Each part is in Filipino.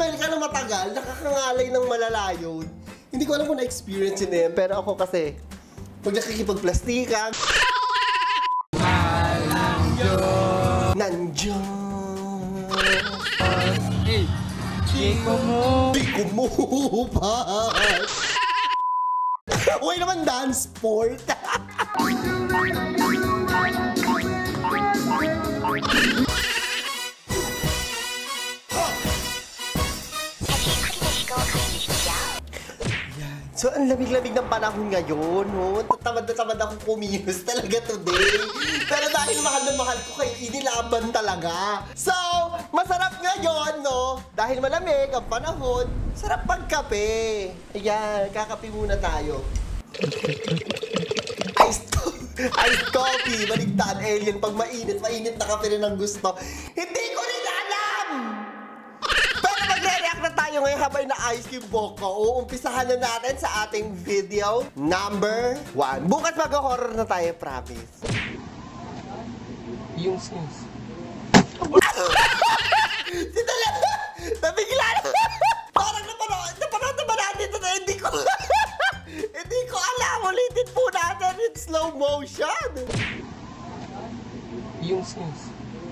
umi-smile ka na matagal, nakakangalay ng malalayo. Hindi ko alam kung na-experience yun eh, pero ako kasi, pag nakikipagplastikan, nandiyan. Di kumupat. Uy naman, dance sport. So, ang lamig-lamig ng panahon ngayon, no? Tamad na tamad akong kumilos talaga today. Pero dahil mahal na mahal ko kayo, inilaban talaga. So, masarap ngayon, no? Dahil malamig ang panahon, sarap pagkape. Ayan, kakape muna tayo. Iced coffee, baligtad alien. Pag mainit na kape rin ang gusto. Hindi ko rin alam! Magre-react na tayo ngayon habang na-ice yung boko. Uumpisahan na natin sa ating video number 1. Bukas mag-horror na tayo, promise. Yung snooze. Si talaga! Nabigla na! Parang napanood naman natin ito na hindi ko alam. Ulitin po natin in slow motion. Yung snooze.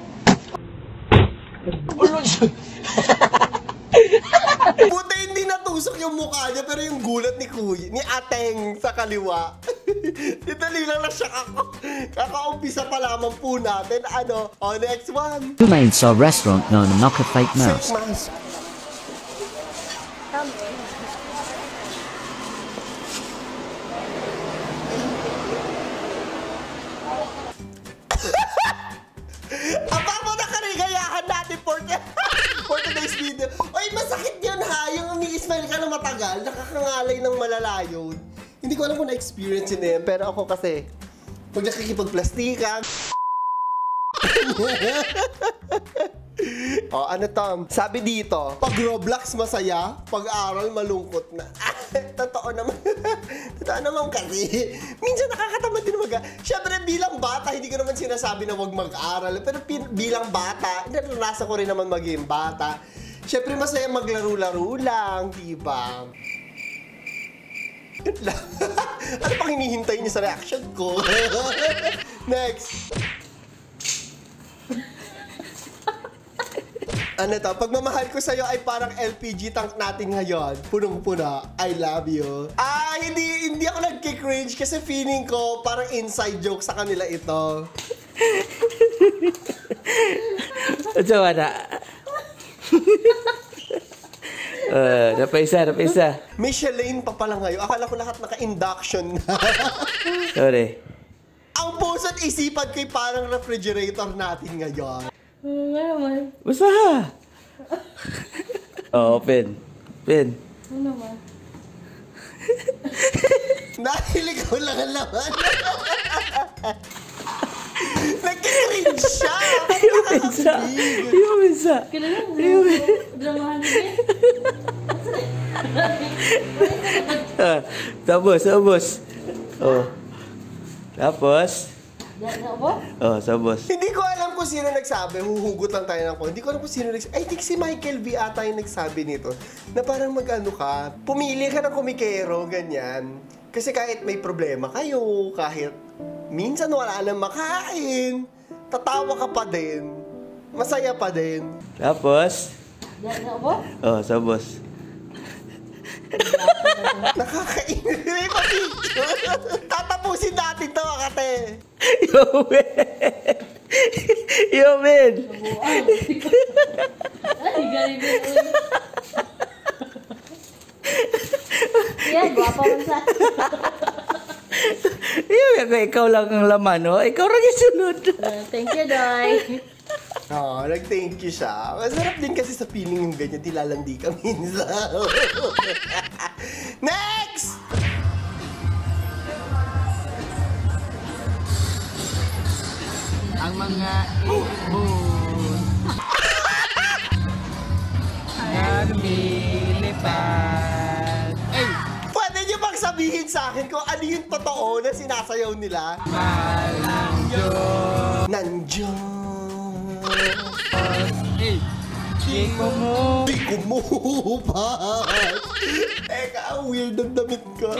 Buti hindi natusok yung mukha niya, pero yung gulat ni Ateng sa kaliwa. Dali lang siya kakaumpisa pa lamang po natin. Ano? O, next one. Remains our restaurant known as Knock a Fake Mouse. Aba mo na karigayahan natin for today's video. Oy, masakit yun ha. Yung umi-smile ka na matagal, nakakangalay ng malalayo. Hindi ko alam kung na-experience yun eh. Pero ako kasi, pag nakikipagplastikan. O, ano Tom? Sabi dito, pag Roblox masaya, pag aral malungkot na. Totoo naman. Totoo naman kasi. Minsan nakakatamad din Siyempre bilang bata, hindi ko naman sinasabi na huwag mag-aral. Pero bilang bata, naranasan ko rin naman maging bata. Siyempre masaya maglaro-laro lang, diba? Yun lang. Ano pang hinihintay niyo sa reaction ko? Next. Ano to? Pagmamahal ko sa'yo ay parang LPG tank natin ngayon. Punong-puna. I love you. Hindi ako nagki-cringe kasi feeling ko parang inside joke sa kanila ito. Ito na. Napaisa. Michelin pa pala ngayon. Akala ko lahat naka-induction na. Sorry. Ang puso't isipan ko'y parang refrigerator natin ngayon. Nga naman. Basta! Pen. Ano naman? Nahilig ko lang ang laman. Nagkikringe siya. Yung minsa. Kailan dramahan niya? Tapos. Oh. Tapos. Sabos. Hindi ko alam kung sino nagsabi. Huhugot lang tayo ng ko. Hindi ko alam kung sino nagsabi. I think si Michael V. ata yung nagsabi nito. Na parang mag-ano ka. Pumili ka ng komikero, ganyan. Kasi kahit may problema kayo, kahit minsan wala nang makain, tatawa ka pa din. Masaya pa din. Tapos. Sabos. Nakakainit. May pa-picture. Tatapusin natin to, kate. Yo, man. Ay, galing. Yan, guwapo mo sa. Ikaw lang ang laman, no? Ikaw lang yung sunod. Thank you, Doy. Oo, nag-thank you siya. Masarap din kasi sa feeling yung ganyan, tilalandi ka minsan. Next! Ang mga ibon lumilipad. Pwede niyo bang sabihin sa akin kung ano yung totoo na sinasayaw nila? Malang Diyos. Nandiyan. Di kumupas. Di kumupas. Teka, ang weird ng damit ko.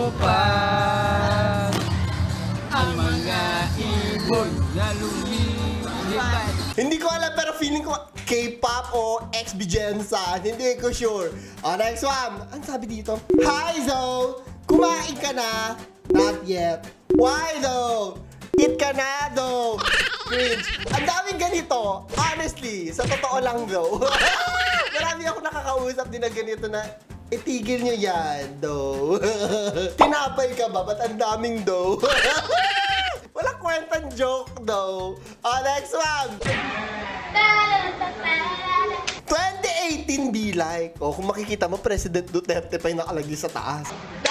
Ang mga ibon na lumilipad. Hindi ko alam pero feeling ko K-pop o XB-Gensan. Hindi ko sure. Next one. Ang sabi dito? Hi, Zoe! Kumain ka na? Not yet. Why, though? Eat ka na, though. Cringe. Ang daming ganito. Honestly, sa totoo lang, though. Marami ako nakakausap din na ganito na itigil nyo yan, though. Tinapay ka ba? Ba't ang daming, though? Walang kwentang joke, though. Next one. 2018 be like. Kung makikita mo, President Duterte pa yung nakalagay sa taas.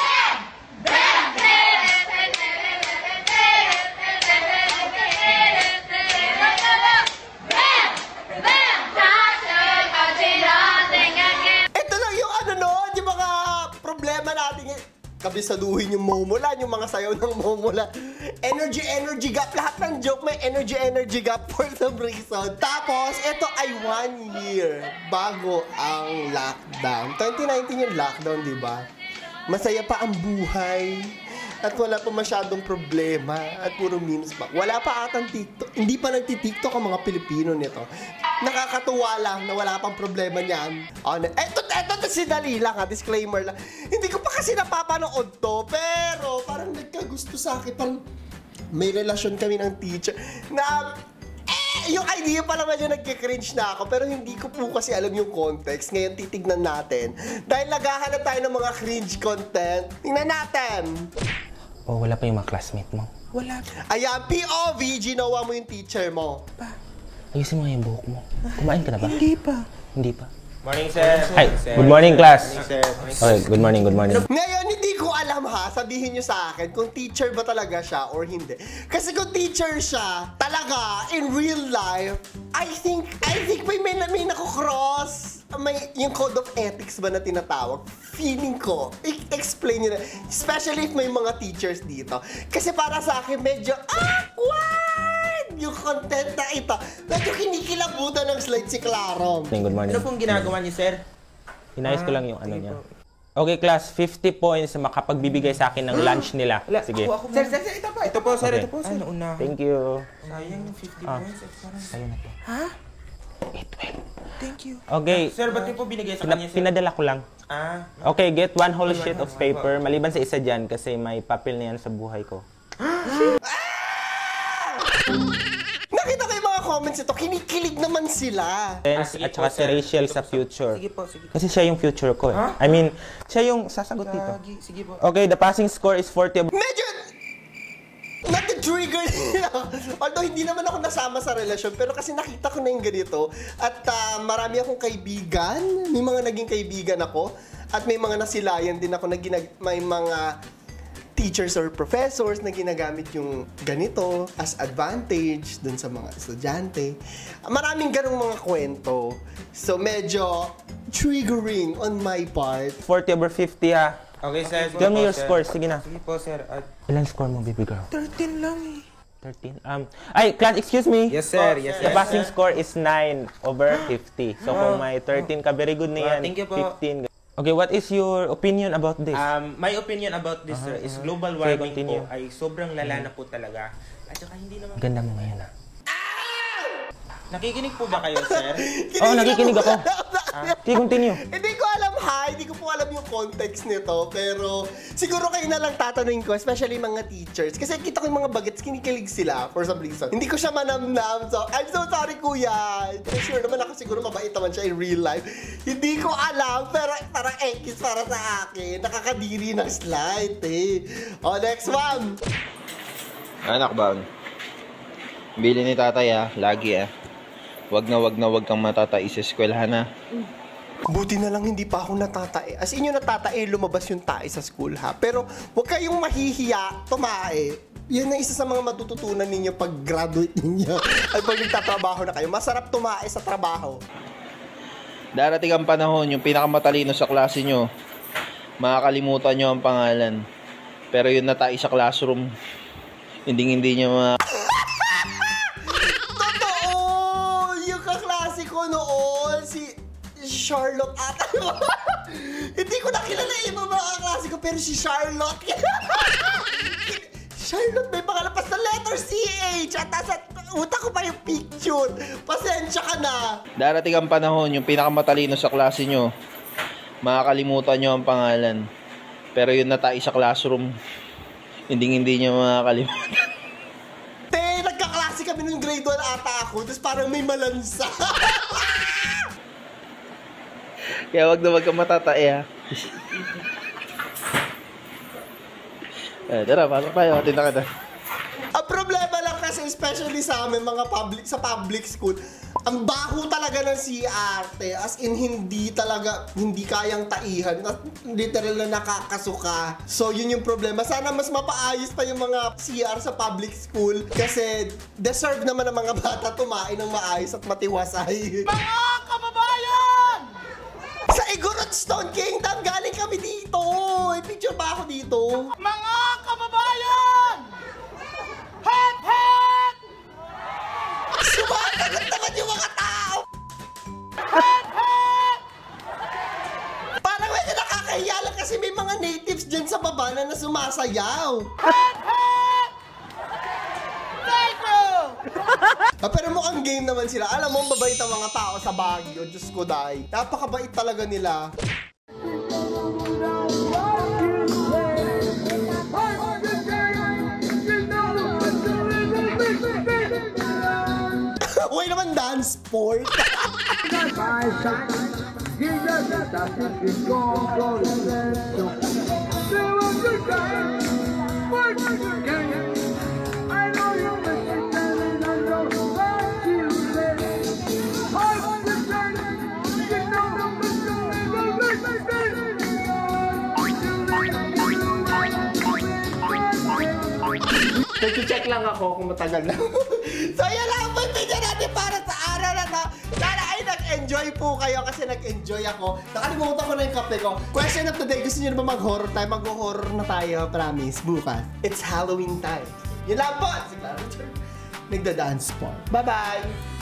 Ito lang yung yung mga problema natin. Kabisaduhin yung momola, yung mga sayaw ng momola. Energy gap. Lahat ng joke may energy gap for some reason. Tapos, ito ay 1 year bago ang lockdown. 2019 yung lockdown, di ba? Masaya pa ang buhay. At wala pa masyadong problema. At puro memes pa. Wala pa atang TikTok. Hindi pa nagti-TikTok ang mga Pilipino nito. Nakakatuwa lang na wala pang problema niyan. Eto sinali lang ha. Disclaimer lang. Hindi ko pa kasi napapanood to. Pero parang nagkagusto sa akin. Parang may relasyon kami ng teacher. Na yung idea pa naman yung nagkikringe na ako. Pero hindi ko po kasi alam yung context. Ngayon titignan natin. Dahil naghahanap tayo ng mga cringe content. Tingnan natin. Oh, wala pa yung mga classmate mo. Wala. Ayan, POV, ginawa mo yung teacher mo. Ayusin mo nga yung buhok mo. Kumain ka na ba? Hindi pa. Hindi pa. Morning, sir. Hi, good morning, class. Sir. Okay, good morning, good morning. Ngayon, hindi ko alam ha, sabihin nyo sa akin kung teacher ba talaga siya or hindi. Kasi kung teacher siya, talaga, in real life, I think may nako-cross. Yung code of ethics ba na tinatawag? Feeling ko, explain nyo na. Especially if may mga teachers dito. Kasi para sa akin, medyo awkward yung content na ito. Medyo kinikilabutan ng slide si Claro. Good morning. Ano pong ginagawa niyo, sir? Inayos ko lang yung ano niya. Okay, class, 50 points makapagbibigay sa akin ng lunch nila. Sige. Sir, ito po. Ito po, sir. Okay. Ito po, sir. Ano, una? Thank you. Sayang yung 50 points. Ayun na to. Ha? 812. Thank you. Okay. Sir, ba't niyo po binigay sa kanya, sir? Pinadala ko lang. Okay, get one whole sheet of paper. Maliban sa isa dyan kasi may papel na yan sa buhay ko. Nakita ko yung mga comments ito, kinikilig naman sila. At saka si Rachel sa future. Sige po, sige. Kasi siya yung future ko eh. I mean, siya yung sasagot dito. Sige po. Okay, the passing score is 40. Medyo nati-trigger although hindi naman ako nasama sa relasyon, pero kasi nakita ko na yung ganito. At marami akong kaibigan. May mga naging kaibigan ako. At may mga nasilayan din ako na may mga teachers or professors na ginagamit yung ganito as advantage dun sa mga estudyante. Maraming ganong mga kwento. So medyo triggering on my part. 40 over 50 ha. Okay, sir. Tell me your scores. Sige na. Sige po, sir. Ilan score mo, baby girl? 13 lang eh. 13. Ay, class, excuse me. Yes, sir. Yes, The sir. passing score is 9 over 50. So kung may 13 ka, very good na yan. Thank you po. 15. Okay, what is your opinion about this? My opinion about this, sir, is global Okay, warming continue. po ay sobrang lala na po talaga. At saka hindi naman... Ganda mo ngayon ha. Nakikinig po ba kayo, sir? Oo, nakikinig ako. Sige, continue. Hindi ko alam hindi ko po alam yung context nito, pero siguro kayo na lang tatanungin ko, especially mga teachers. Kasi kita ko yung mga bagets, kinikilig sila for some reason. Hindi ko siya manamnam, so I'm so sorry, kuya. Sure naman ako, siguro mabait naman siya in real life. Hindi ko alam, pero parang X para sa akin. Nakakadiri ng slide eh. Next one. Anak ba? Bili ni tatay lagi Wag kang matatai sa eskwelahan ha. Buti na lang hindi pa ako natatae. As in yung natatae, lumabas yung tae sa school ha. Pero huwag kayong mahihiya, tumae. Yan ang isa sa mga matututunan ninyo pag graduate ninyo. Ay pag nagtatrabaho na kayo. Masarap tumae sa trabaho. Darating ang panahon, yung pinakamatalino sa klase nyo, makakalimutan nyo ang pangalan. Pero yun natai sa classroom, hindi nyo Totoo! Yung kaklase ko noon, si Charlotte ata. Hindi ko nakilala yung ibang mga kaklase ko, pero si Charlotte. Charlotte, may pakalapas na letter CH. At nasa utak ko pa yung picture. Pasensya ka na. Darating ang panahon, yung pinakamatalino sa klase nyo, makakalimutan nyo ang pangalan. Pero yun na tayo sa classroom, hindi nyo makakalimutan. Te, nagkaklase kami nung grade 1 ata ako, tapos parang may malansa. Kaya wag na wag kang matatae, ha. Tara, pasok tayo. Atin na kita. Ang problema lang kasi, especially sa amin, sa public school, ang baho talaga ng CR, te. As in, hindi kayang taihan. Literal na nakakasuka. So, yun yung problema. Sana mas mapaayos pa yung mga CR sa public school kasi deserve naman ng mga bata tumain ng maayos at matiwasay. Mga kababayan! Sa Igorot Stone Kingdom, galing kami dito. May picture pa ako dito. Mga kababayan! Hep, hep! Sumasagot naman yung mga tao! Hep, hep! Parang medyo nakakahiya lang kasi may mga natives dyan sa baba na sumasayaw. Hep, hep! Thank you! Pero mukhang game naman sila. Alam mo, mabait ang mga tao sa Baguio. Diyos ko, day. Napakabait talaga nila. Uy naman, dance sport. Nag-check lang ako kung matagal na. So yan lang ang video natin para sa araw na to. Sana ay nag-enjoy po kayo kasi nag-enjoy ako. Nakalimutan ko na yung kape ko. Question of the day, gusto niyo na ba mag-horror tayo? Mag-horror na tayo, promise. Bukas. It's Halloween time. Yun lang po. Si Clara Nagda-dance po. Bye-bye!